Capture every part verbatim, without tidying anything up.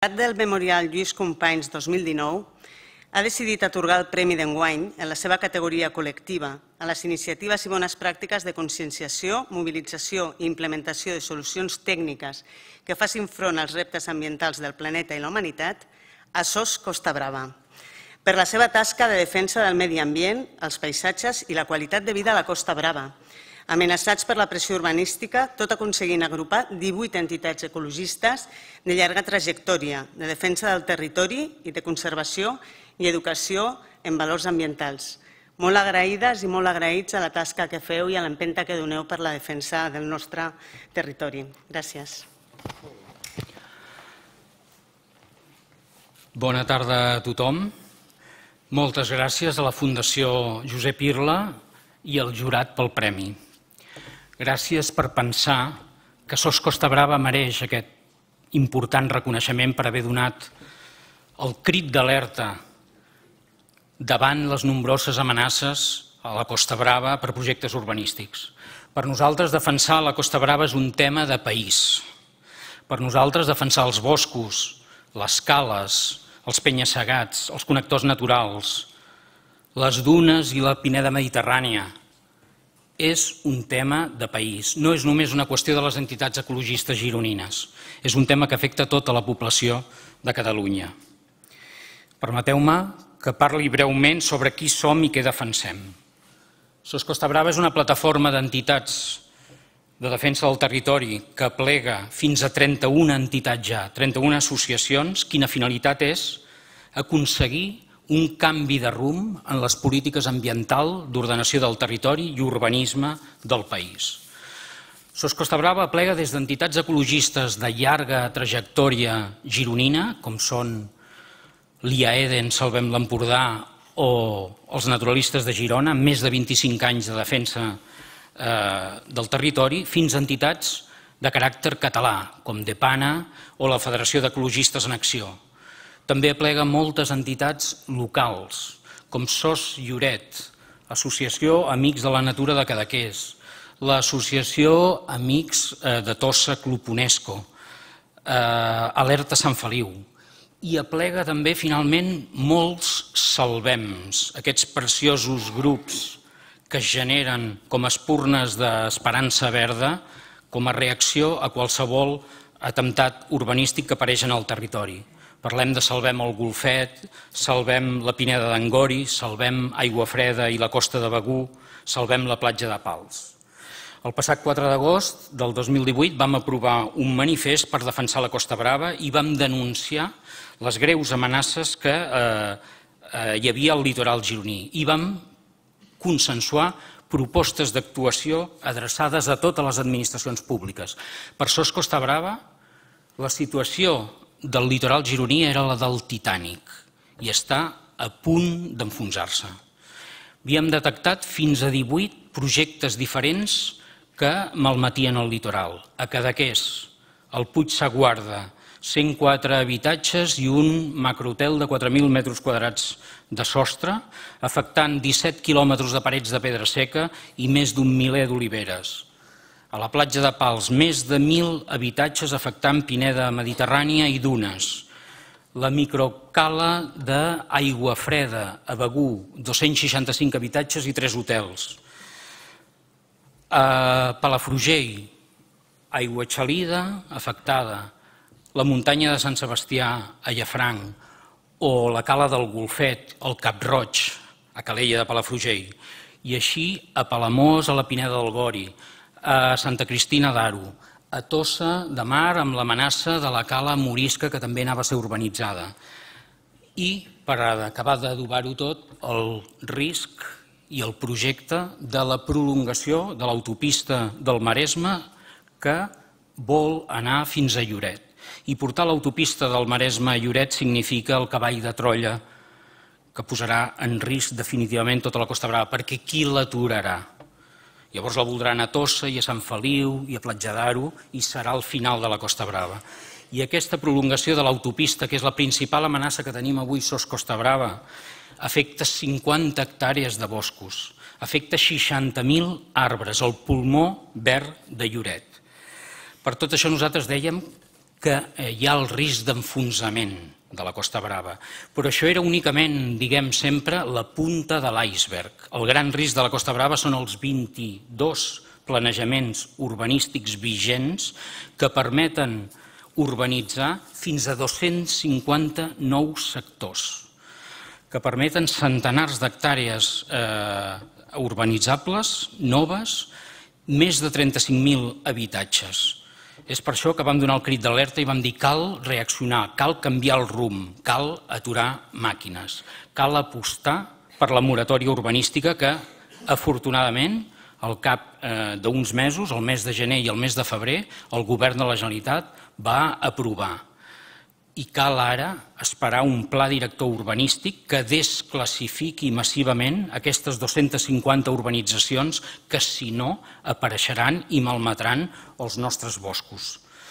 delegat del Memorial Lluís Companys dos mil dinou ha decidit atorgar el Premi d'enguany en la seva categoria col·lectiva a les iniciatives i bones pràctiques de conscienciació, mobilització i implementació de solucions tècniques que facin front als reptes ambientals del planeta i la humanitat a S O S Costa Brava, per la seva tasca de defensa del medi ambient, els paisatges i la qualitat de vida a la Costa Brava, amenaçats per la pressió urbanística, tot aconseguint agrupar divuit entitats ecologistes de llarga trajectòria, de defensa del territori i de conservació i educació en valors ambientals. Molt agraïdes i molt agraïts a la tasca que feu i a l'empenta que doneu per la defensa del nostre territori. Gràcies. Bona tarda a tothom. Moltes gràcies a la Fundació Josep Irla i al jurat pel premi. Gràcies per pensar que S O S Costa Brava mereix aquest important reconeixement per haver donat el crit d'alerta davant les nombroses amenaces a la Costa Brava per projectes urbanístics. Per nosaltres, defensar la Costa Brava és un tema de país. Per nosaltres, defensar els boscos, les cales, els penya-segats, els connectors naturals, les dunes i la pineda mediterrània, és un tema de país. No és només una qüestió de les entitats ecologistes gironines. És un tema que afecta tota la població de Catalunya. Permeteu-me que parli breument sobre qui som i què defensem. S O S Costa Brava és una plataforma d'entitats de defensa del territori que aplega fins a trenta-una entitats ja, trenta-una associacions, quina finalitat és aconseguir un canvi de rumb en les polítiques ambientals, d'ordenació del territori i urbanisme del país. S O S Costa Brava aplega des d'entitats ecologistes de llarga trajectòria gironina, com són l'I A Eden, Salvem l'Empordà o els naturalistes de Girona, amb més de vint-i-cinc anys de defensa del territori, fins a entitats de caràcter català, com DEPANA o la Federació d'Ecologistes en Acció. També aplega moltes entitats locals, com S O S Lloret, Associació Amics de la Natura de Cadaqués, l'Associació Amics de Tossa Club UNESCO, Alerta Sant Feliu, i aplega també, finalment, molts salvems, aquests preciosos grups que es generen com a espurnes d'esperança verda com a reacció a qualsevol atemptat urbanístic que apareix en el territori. Parlem de Salvem el Golfet, Salvem la Pineda d'Angori, Salvem Aigua Freda i la Costa de Begur, Salvem la Platja de Pals. El passat quatre d'agost del dos mil divuit vam aprovar un manifest per defensar la Costa Brava i vam denunciar les greus amenaces que hi havia al litoral gironí i vam consensuar propostes d'actuació adreçades a totes les administracions públiques. Per S O S Costa Brava, la situació del litoral gironí era la del Titànic i està a punt d'enfonsar-se. Havíem detectat fins a divuit projectes diferents que malmetien el litoral. A Cadaqués, el Puig Saguarda, cent quatre habitatges i un macrohotel de quatre mil metres quadrats de sostre, afectant disset quilòmetres de parets de pedra seca i més d'un miler d'oliveres. A la Platja de Pals, més de mil habitatges afectant pineda mediterrània i dunes. La microcala d'Aigua Freda, a Begur, dos-cents seixanta-cinc habitatges i tres hotels. A Palafrugell, Aigua Xalida, afectada. La muntanya de Sant Sebastià, a Llafranc, o la cala del Golfet, al Cap Roig, a Calella de Palafrugell, i així a Palamós, a la Pineda del Gori, a Santa Cristina d'Aro, a Tossa de Mar amb l'amenaça de la cala morisca que també anava a ser urbanitzada. I, per acabar d'adobar-ho tot, el risc i el projecte de la prolongació de l'autopista del Maresme que vol anar fins a Lloret. I portar l'autopista del Maresme a Lloret significa el cavall de Troia que posarà en risc definitivament tota la Costa Brava, perquè qui l'aturarà? Llavors la voldran a Tossa i a Sant Feliu i a Platja d'Aro i serà el final de la Costa Brava. I aquesta prolongació de l'autopista, que és la principal amenaça que tenim avui S O S Costa Brava, afecta cinquanta hectàrees de boscos, afecta seixanta mil arbres, el pulmó verd de Lloret. Per tot això nosaltres dèiem que hi ha el risc d'enfonsament de la Costa Brava, però això era únicament, diguem sempre, la punta de l'iceberg. El gran risc de la Costa Brava són els vint-i-dos planejaments urbanístics vigents que permeten urbanitzar fins a dos-cents cinquanta nous sectors, que permeten centenars d'hectàrees urbanitzables, noves, més de trenta-cinc mil habitatges. És per això que vam donar el crit d'alerta i vam dir cal reaccionar, cal canviar el rumb, cal aturar màquines, cal apostar per la moratòria urbanística que, afortunadament, al cap d'uns mesos, el mes de gener i el mes de febrer, el Govern de la Generalitat va aprovar. I cal ara esperar un pla director urbanístic que desclassifiqui massivament aquestes dues-centes cinquanta urbanitzacions que, si no, apareixeran i malmetran els nostres boscos.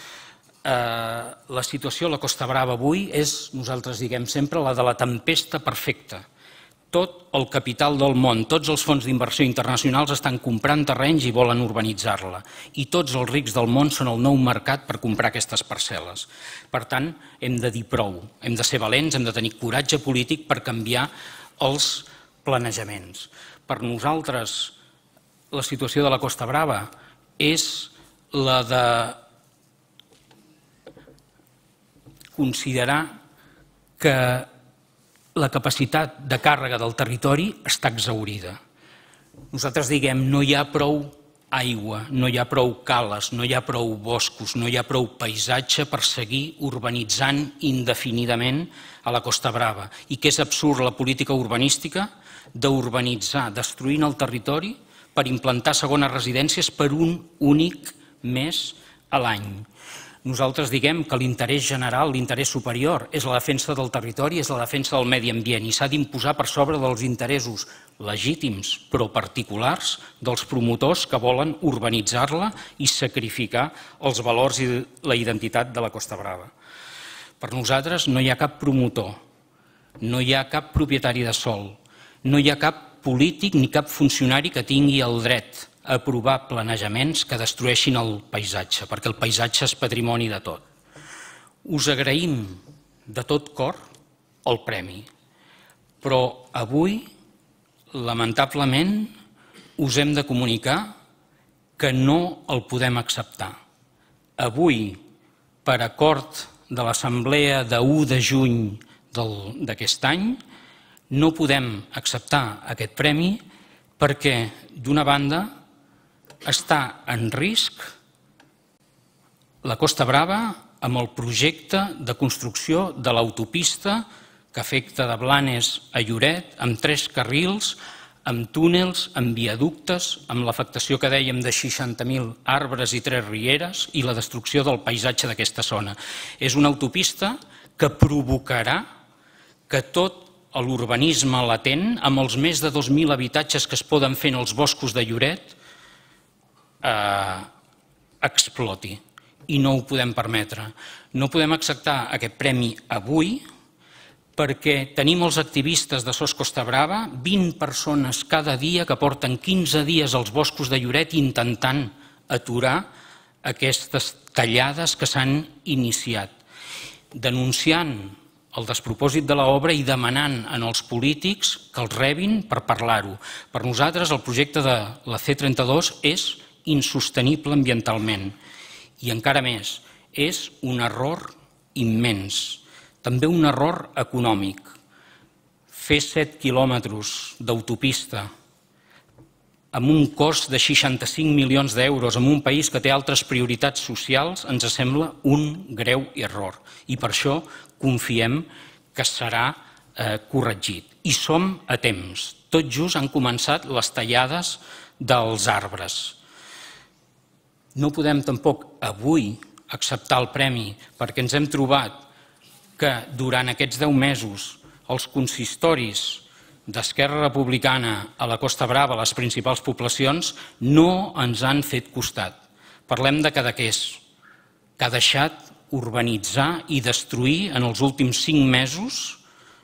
La situació a la Costa Brava avui és, nosaltres diguem sempre, la de la tempesta perfecta. Tot el capital del món, tots els fons d'inversió internacionals estan comprant terrenys i volen urbanitzar-la. I tots els rics del món són el nou mercat per comprar aquestes parcel·les. Per tant, hem de dir prou, hem de ser valents, hem de tenir coratge polític per canviar els planejaments. Per nosaltres, la situació de la Costa Brava és la de considerar que la capacitat de càrrega del territori està exhaurida. Nosaltres diguem, no hi ha prou aigua, no hi ha prou cales, no hi ha prou boscos, no hi ha prou paisatge per seguir urbanitzant indefinidament a la Costa Brava. I que és absurd la política urbanística d'urbanitzar, destruint el territori per implantar segones residències per un únic mes a l'any. Nosaltres diguem que l'interès general, l'interès superior, és la defensa del territori, és la defensa del medi ambient i s'ha d'imposar per sobre dels interessos legítims però particulars dels promotors que volen urbanitzar-la i sacrificar els valors i la identitat de la Costa Brava. Per nosaltres no hi ha cap promotor, no hi ha cap propietari de sòl, no hi ha cap polític ni cap funcionari que tingui el dret a aprovar planejaments que destrueixin el paisatge, perquè el paisatge és patrimoni de tot. Us agraïm de tot cor el premi, però avui, lamentablement, us hem de comunicar que no el podem acceptar. Avui, per acord de l'Assemblea de u de juny d'aquest any, no podem acceptar aquest premi perquè, d'una banda, està en risc la Costa Brava amb el projecte de construcció de l'autopista que afecta de Blanes a Lloret, amb tres carrils, amb túnels, amb viaductes, amb l'afectació que dèiem de seixanta mil arbres i tres rieres i la destrucció del paisatge d'aquesta zona. És una autopista que provocarà que tot l'urbanisme latent, amb els més de dos mil habitatges que es poden fer en els boscos de Lloret, exploti i no ho podem permetre. No podem acceptar aquest premi avui perquè tenim els activistes de Sos Costa Brava, vint persones cada dia que porten quinze dies als boscos de Lloret intentant aturar aquestes tallades que s'han iniciat, denunciant el despropòsit de l'obra i demanant als polítics que els rebin per parlar-ho. Per nosaltres el projecte de la C trenta-dos és insostenible ambientalment i encara més, és un error immens, també un error econòmic. Fer set quilòmetres d'autopista amb un cost de seixanta-cinc milions d'euros en un país que té altres prioritats socials ens sembla un greu error i per això confiem que serà corregit. I som a temps. Tot just han començat les tallades dels arbres. No podem tampoc avui acceptar el premi perquè ens hem trobat que durant aquests deu mesos els consistoris d'Esquerra Republicana a la Costa Brava, a les principals poblacions, no ens han fet costat. Parlem de Cadaqués, que ha deixat urbanitzar i destruir en els últims cinc mesos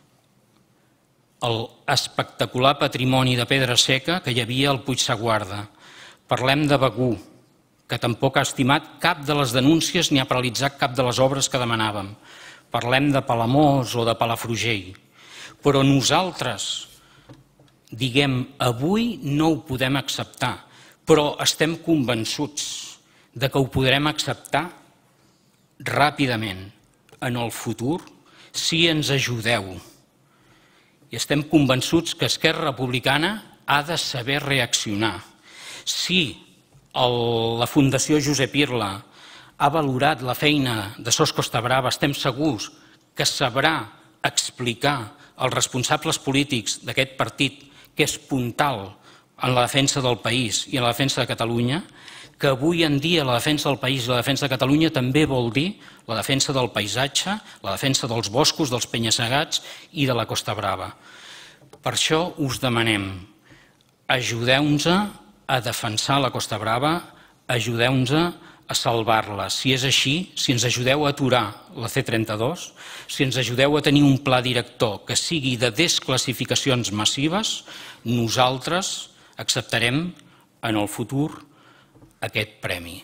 l'espectacular patrimoni de pedra seca que hi havia al Puigseguarda. Parlem de Begur, que tampoc ha estimat cap de les denúncies ni ha paralitzat cap de les obres que demanàvem. Parlem de Palamós o de Palafrugell. Però nosaltres, diguem, avui no ho podem acceptar, però estem convençuts de que ho podrem acceptar ràpidament en el futur si ens ajudeu. I estem convençuts que Esquerra Republicana ha de saber reaccionar. Si la Fundació Josep Irla ha valorat la feina de Sos Costa Brava, estem segurs que sabrà explicar als responsables polítics d'aquest partit que és puntal en la defensa del país i en la defensa de Catalunya, que avui en dia la defensa del país i la defensa de Catalunya també vol dir la defensa del paisatge, la defensa dels boscos, dels penya-segats i de la Costa Brava. Per això us demanem, ajudeu-nos a defensar la Costa Brava, ajudeu-nos a salvar-la. Si és així, si ens ajudeu a aturar la C trenta-dos, si ens ajudeu a tenir un pla director que sigui de desclassificacions massives, nosaltres acceptarem en el futur aquest premi.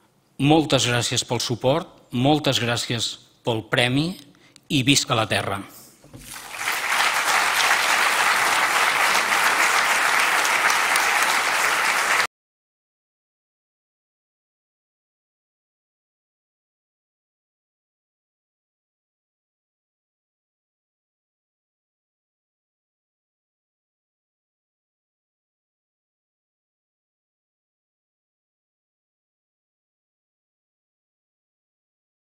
Moltes gràcies pel suport, moltes gràcies pel premi i visca la terra.